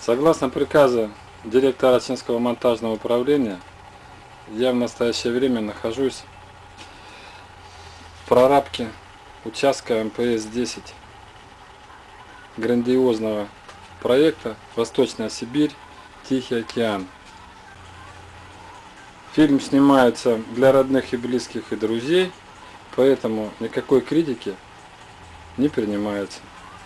Согласно приказу директора Ачинского монтажного управления, я в настоящее время нахожусь в прорабке участка МПС-10 грандиозного проекта «Восточная Сибирь. Тихий океан». Фильм снимается для родных и близких и друзей, поэтому никакой критики не принимается.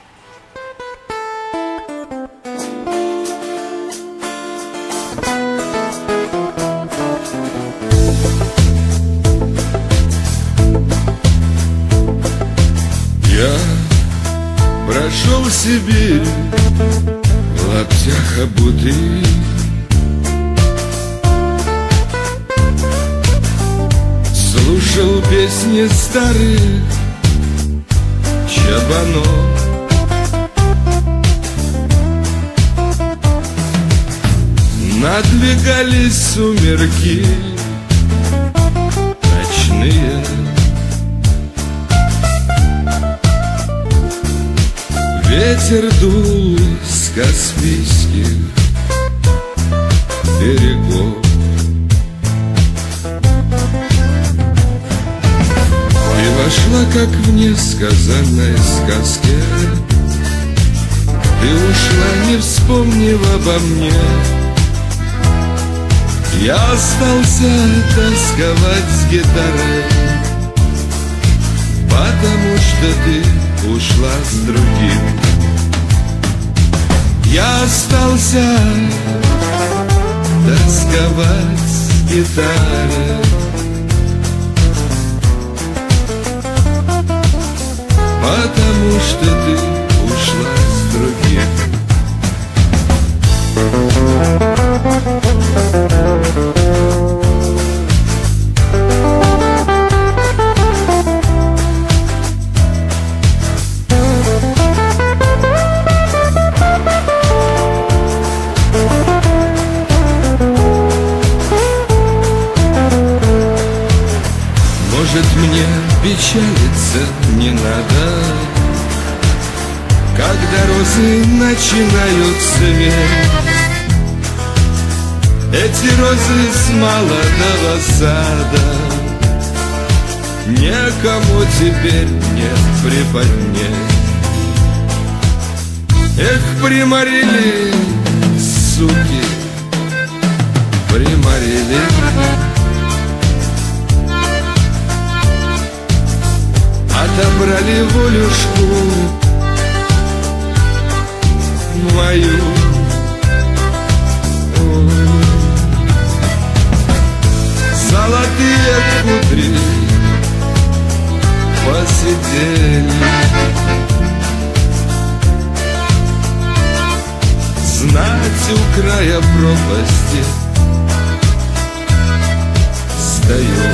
Я прошел Сибирь в лаптях обутый, слушал песни старых чабанов. Надвигались сумерки ночные, ветер дул с Каспийских берегов. И вошла, как в несказанной сказке, и ушла, не вспомнив обо мне. Я остался тосковать с гитарой, потому что ты ушла с другим. Я остался тосковать с гитарой, потому что ты ушла с другим. Может, мне печалиться не надо, когда розы начинают цвет. Эти розы с молодого сада некому теперь не приподнять. Эх, приморили, суки, приморили. Отобрали волюшку мою. Золотые кудри посидели, знать у края пропасти стою.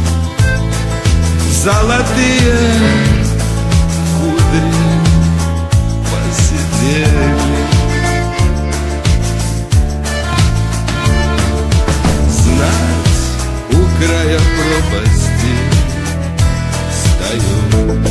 Золотые кудри посидели, знать у края пропасти стою.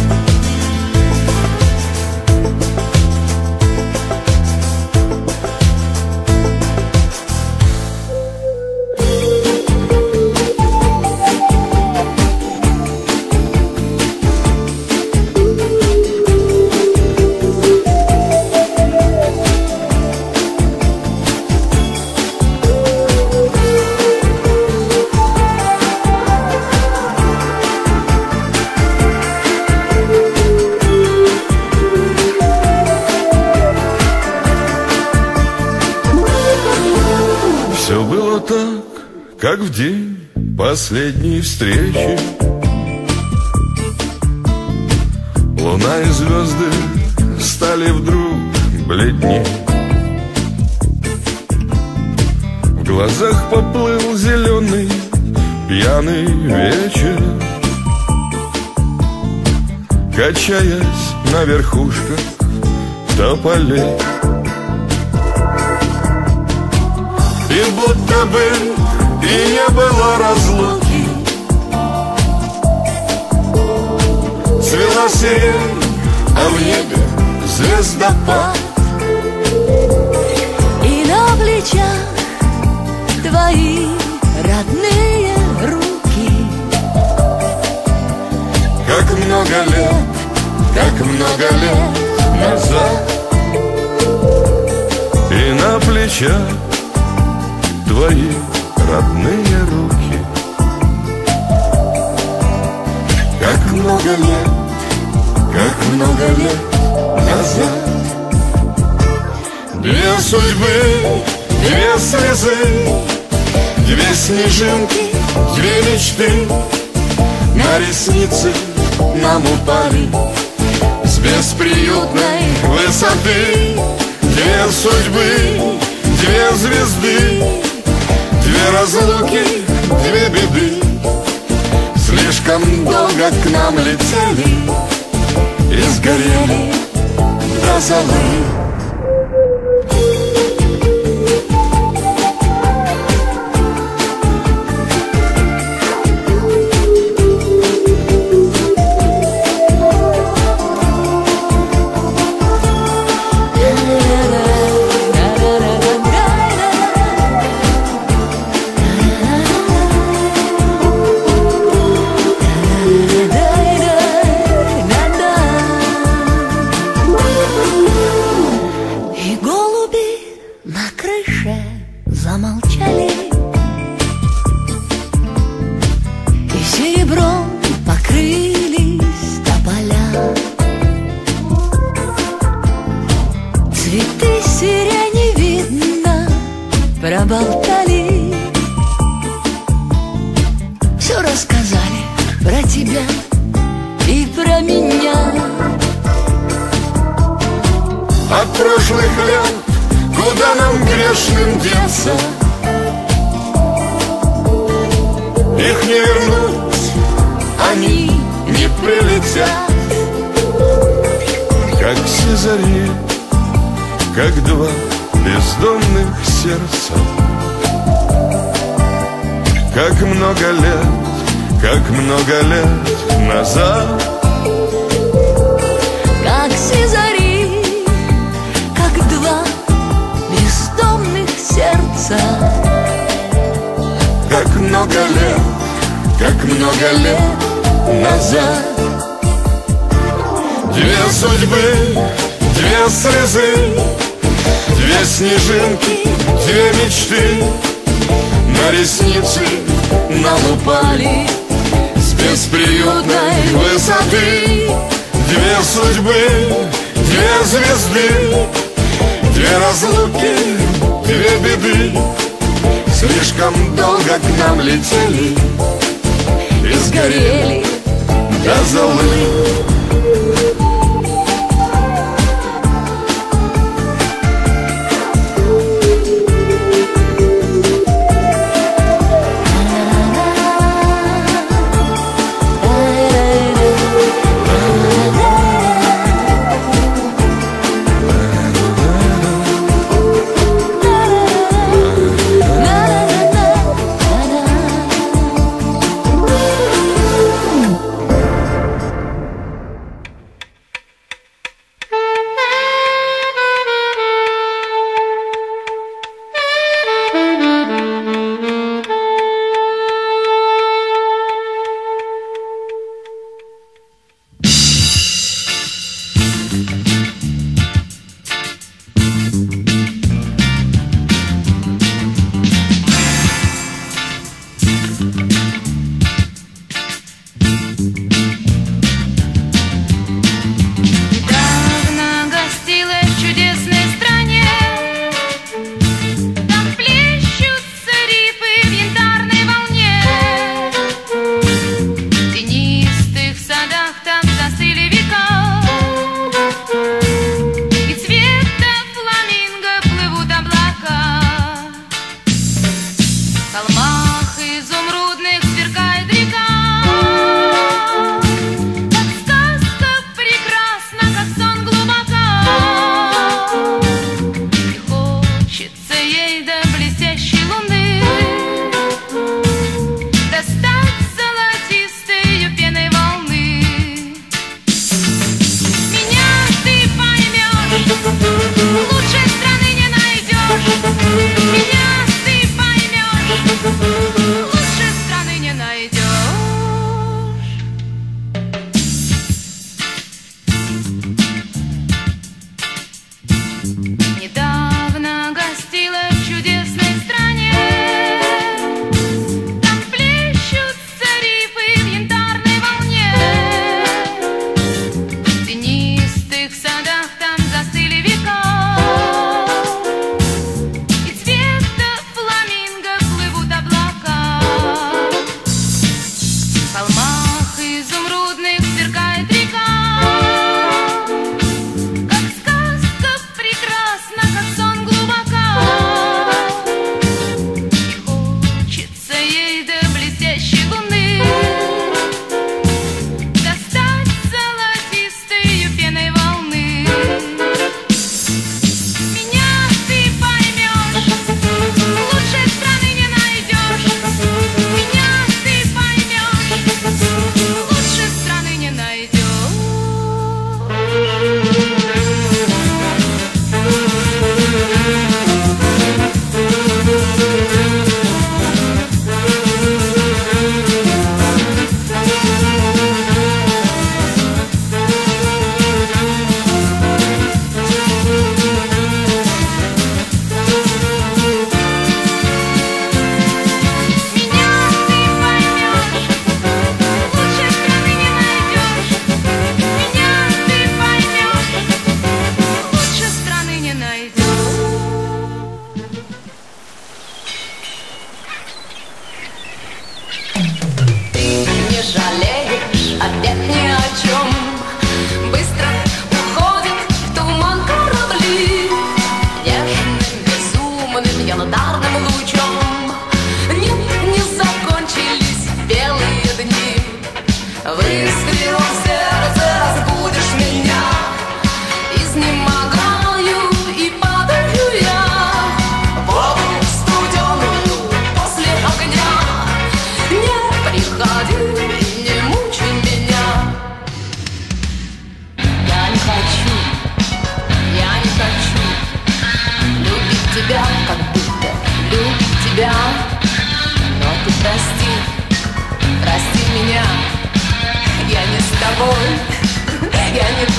Все было так, как в день последней встречи. Луна и звезды стали вдруг бледней. В глазах поплыл зеленый пьяный вечер, качаясь на верхушках тополей. И будто бы и не было разлуки, цвела сирень, а в небе звездопад. плечах твои родные руки. Как много лет назад. И на плечах твои родные руки. Как много лет назад. Две судьбы, две слезы, две снежинки, две мечты на ресницы нам упали с бесприютной высоты. Две судьбы, две звезды, две разлуки, две беды. Слишком долго к нам летели и сгорели до золы. Замолчали, и серебром покрылись тополя. Цветы сирени видно проболтали, все рассказали про тебя и про меня. От прошлых лет куда нам грешным деться? Их не вернуть, они не прилетят. Как все зари, как два бездомных сердца. Как много лет назад. Как все зари, как два бездомных сердца. Как много лет назад. Две судьбы, две слезы, две снежинки, две мечты на ресницы нам упали с бесприютной высоты. Две судьбы, две звезды, две разлуки, две беды. Слишком долго к нам летели и сгорели до золы.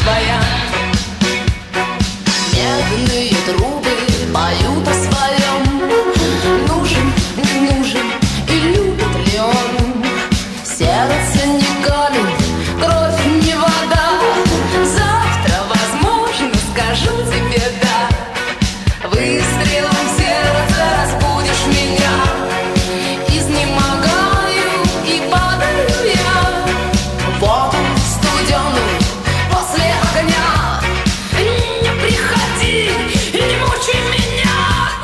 твоя. Медные трубы поют о своем. Нужен, не нужен и любит ли он. Сердце не камень, кровь не вода. Завтра, возможно, скажу тебе да. Выстрелом в сердце разбудишь меня. Изнемогаю и падаю я в воду студеную после огня. Не приходи, не мучай меня.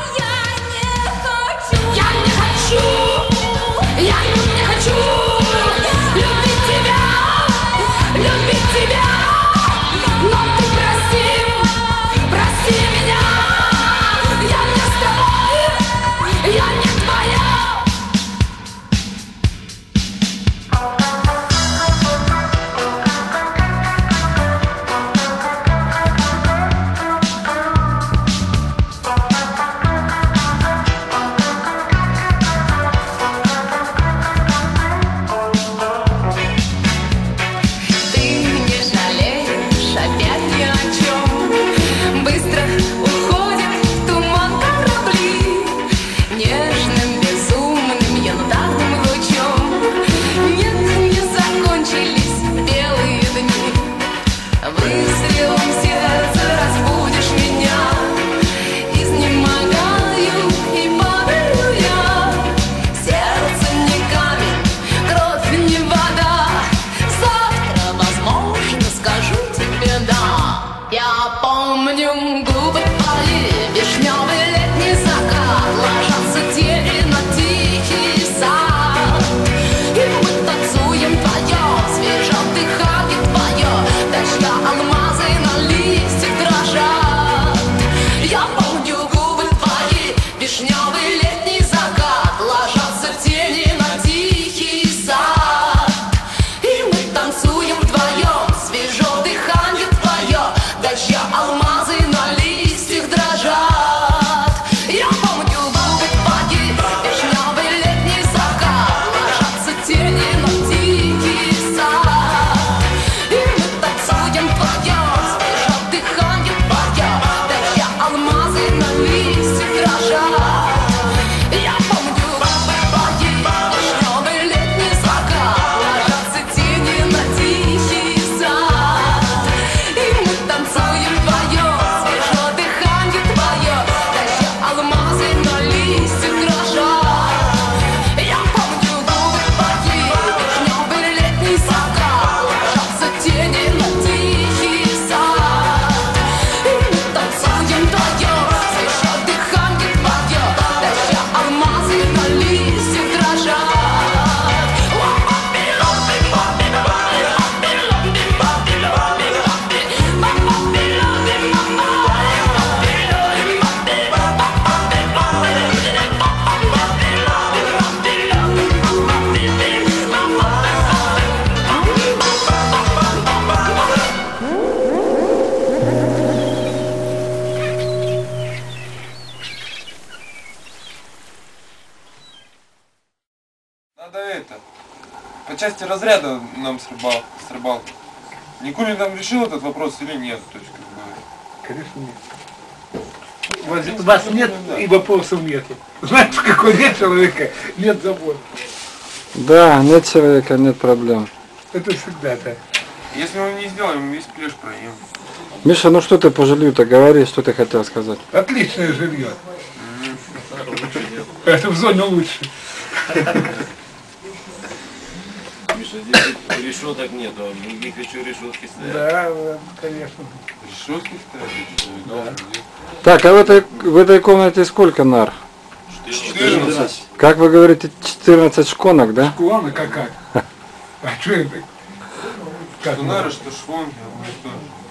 Я не хочу, я не хочу любить тебя, любить тебя. Но ты прости, прости меня. Я не с тобой, я не твоя. Ты не жалеешь опять ни о чем. Быстро уходит в туман корабли. Нежным, безумным, янтарным лучом. Нет, не закончились белые дни. Выстрелом в сердце разбудишь меня. Изнемогаю и падаю я. Сердце не камень, кровь не вода. Завтра, возможно, скажу тебе да. Я помню губы твои, вишневый летний закат. Ложатся тени на тихий сад. И мы танцуем вдвоем, свежем дыхание твое. Дождя алмазы на листьях дрожат. Я помню губы твои, вишневый летний закат. Ложатся тени на тихий сад. И мы танцуем вдвоем, свежо дыхание твое. Дождя алмазы на листьях дрожат. Я помню губы твои, вишневый летний закат. Ложатся тени на тихий сад. И мы танцуем вдвоем, свежо дыхание твое. Дождя алмазы на листьях дрожат. Я помню губы твои, вишневый летний закат. Ложатся тени на тихий сад. И мы танцуем вдвоем, свежо дыхание твое. Дождя алмазы на листьях дрожат. Я помню губы твои, вишневый летний закат. Ложатся тени на тихий сад. И мы танцуем вдвоем, свежо дыхание твое. Дождя алмазы на листьях дрожат. Надо это, по части разряда нам с рыбалки. Никулин там решил этот вопрос или нет? То есть, как бы... Конечно нет. Вас нет и вопросов нету. Знаете, какой нет человека, нет забот. Да, нет человека, нет проблем. Это всегда так. Если мы не сделаем, весь клеш проем. Миша, ну что ты по жилью-то говори, что ты хотел сказать? Отличное жилье. Это в зоне лучше. Миша, здесь решеток нету, а в других еще решетки стоят. Да, конечно. Решетки ставят? Так, а в этой комнате сколько нар? 14. Как вы говорите, 14 шконок, да? Шкуана как? А что это? Как Что нары, что швонки, что...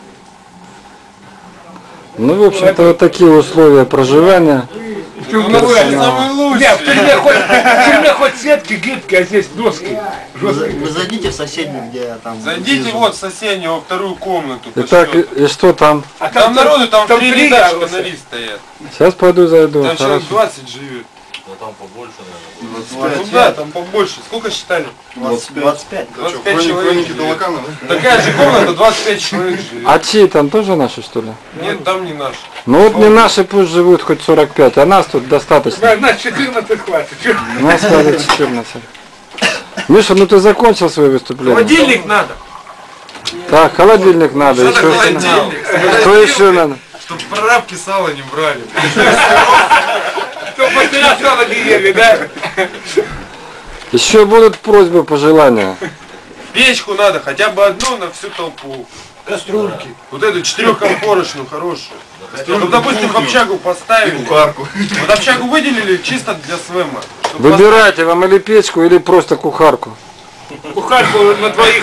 Ну, в общем-то, вот такие условия проживания. У нас самый лучший. Нет, в тюрьме хоть сетки гибкие, а здесь доски. Вы зайдите в соседнюю, где там... Зайдите внизу. вот в соседнюю, во вторую комнату. Итак, и что там? А Там народу, там 3 ряда рядочка фонари стоят. Сейчас пойду зайду. Там человек Хорошо. 20 живет. там побольше, наверное. 25. Ну да, там побольше. Сколько считали? 25. 25 человек. Хроники Далакана, да? Такая же комната, 25 человек живет. А чьи там тоже наши, что ли? Нет, там не наши. Ну вот не наши пусть живут хоть 45, а нас тут достаточно. Нас 14 хватит. Чё? Нас хватит 14. Миша, ну ты закончил свое выступление? Холодильник надо. Так, холодильник надо. Что Еще такое что надо? холодильник? Что еще надо? Чтоб прорабки сало не брали. Кто последний сало не ели, да? Еще будут просьбы, пожелания. Печку надо, хотя бы одну на всю толпу. Кастрюльки. Вот эту 4-компорочную хорошую. Ну, допустим, в общагу поставили. Кухарку. Вот общагу выделили чисто для СВМа. Чтоб Выбирайте вам или печку, или просто кухарку. Кухарку на двоих.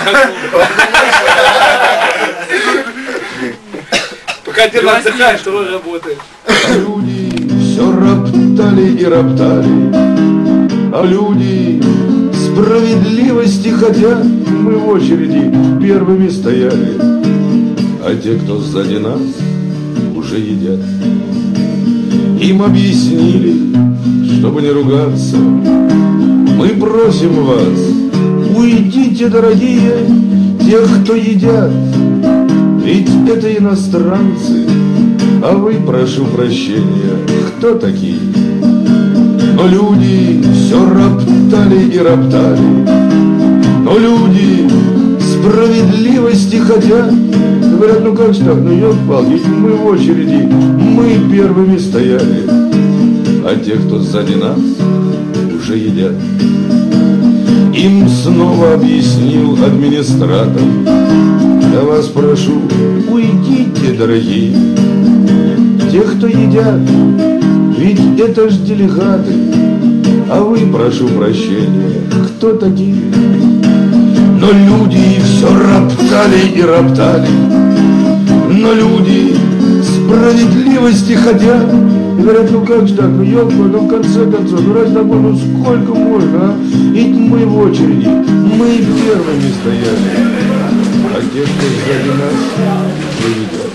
Пока ты отдыхаешь, то работает. Люди все роптали и роптали, а люди справедливости хотят. Мы в очереди первыми стояли, а те, кто сзади нас, уже едят. Им объяснили, чтобы не ругаться. Мы просим вас, уйдите, дорогие, тех, кто едят. Ведь это иностранцы, а вы, прошу прощения, кто такие? Но люди все роптали и роптали, но люди справедливости хотят. Говорят, ну как ж так, ну ёлки-палки, мы в очереди, мы первыми стояли, а те, кто сзади нас, уже едят. Им снова объяснил администратор: я вас прошу, уйдите, дорогие, тех, кто едят, ведь это ж делегаты, а вы, прошу прощения, кто такие? Но люди все роптали и роптали, но люди справедливости хотят. И говорят, ну как же так, ну ёлка, ну в конце концов, ну раз такой, ну сколько можно, а? Ведь мы в очереди, мы первыми стояли, а те, кто сзади нас, проведет.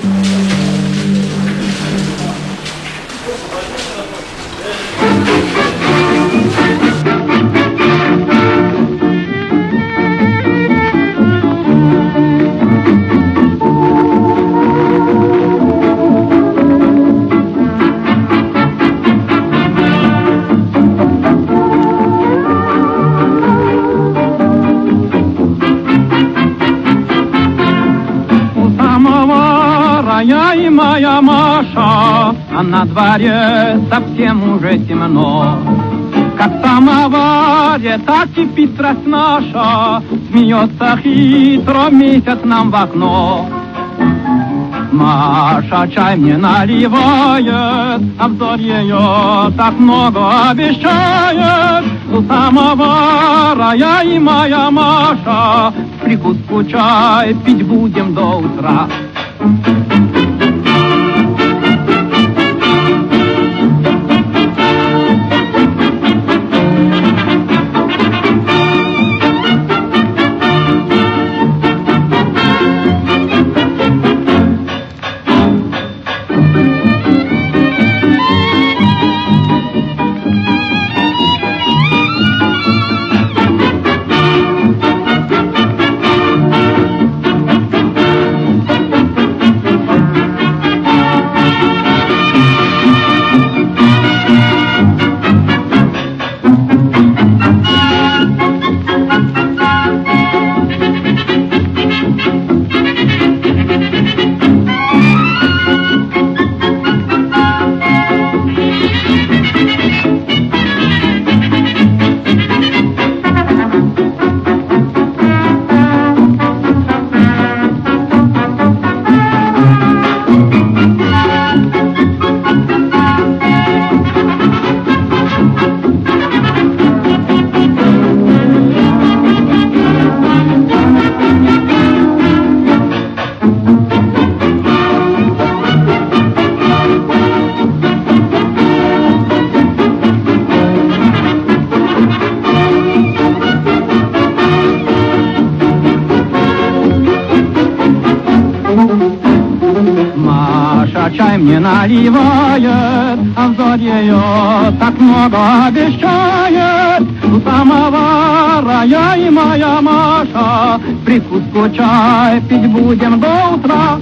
Моя Маша, а на дворе совсем уже темно. Как в самоваре, так кипит страсть наша, смеется хитро месяц нам в окно. Маша чай мне наливает, а взор ее так много обещает. У самовара я и моя Маша, прикуску чай пить будем до утра. она чай мне наливает, а взор ее так много обещает. У самовара я и моя Маша, прикуску чай пить будем до утра.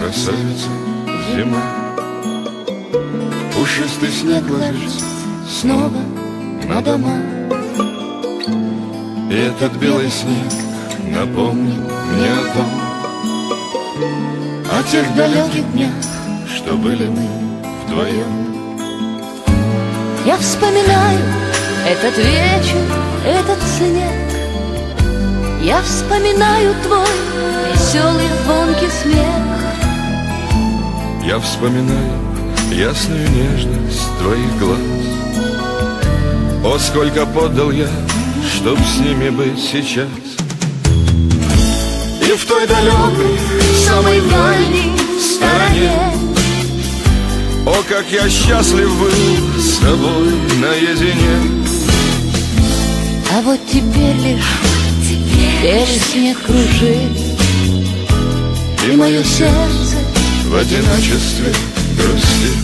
красавица зима. Пушистый снег ложится снова на дома, и этот белый снег напомнил мне о том, о тех далеких днях, что были мы вдвоем. Я вспоминаю этот вечер, этот снег. Я вспоминаю твой веселый звонкий смех. Я вспоминаю ясную нежность твоих глаз. О, сколько подал я, чтоб с ними быть сейчас. И в той далекой, самой дальней стороне, о, как я счастлив был с тобой наедине. А вот теперь лишь белый снег кружит, И мое сердце в одиночестве грустит.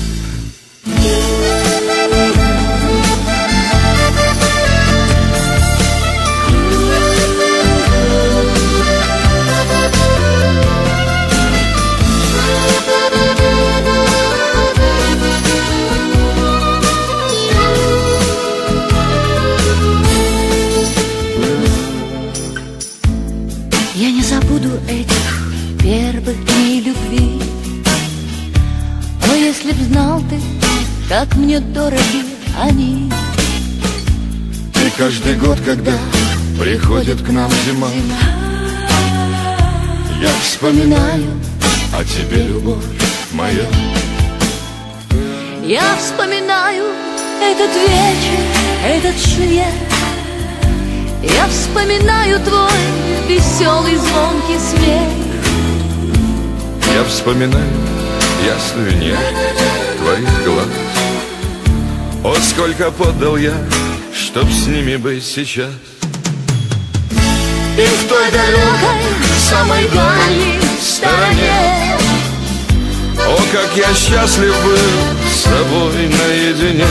я не забуду этих первых дней любви. Но если б знал ты, как мне дороги они. И каждый год, когда приходит к нам зима, я вспоминаю о тебе, любовь моя. Я вспоминаю этот вечер, этот снег. Я вспоминаю твой веселый звонкий смех. Я вспоминаю ясную нежность твоих глаз. О, сколько подал я, чтоб с ними быть сейчас. И в той далекой, самой дальней стороне, о, как я счастлив был с тобой наедине.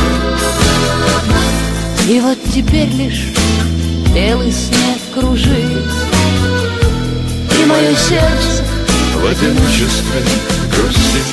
И вот теперь лишь белый снег кружит, И мое сердце в одиночестве грустит.